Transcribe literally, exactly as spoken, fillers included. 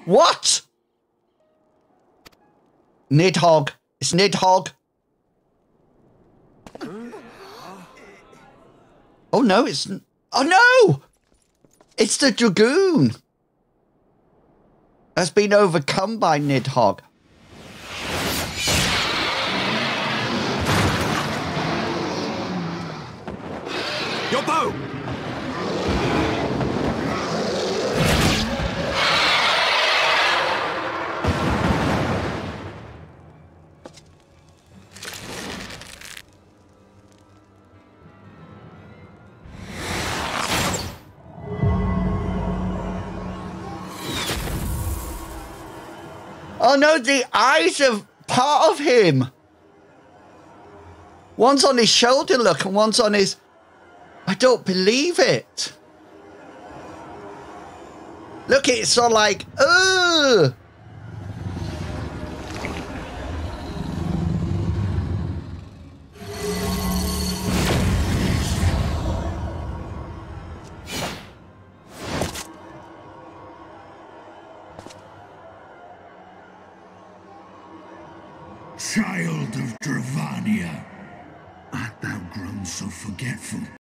What? Nidhogg. It's Nidhogg. Oh no, it's... Oh no! It's the Dragoon. Has been overcome by Nidhogg. Your bow! Oh no, the eyes are part of him. One's on his shoulder, look, and one's on his... I don't believe it. Look, it's all like, ugh. Child of Dravania, art thou grown so forgetful?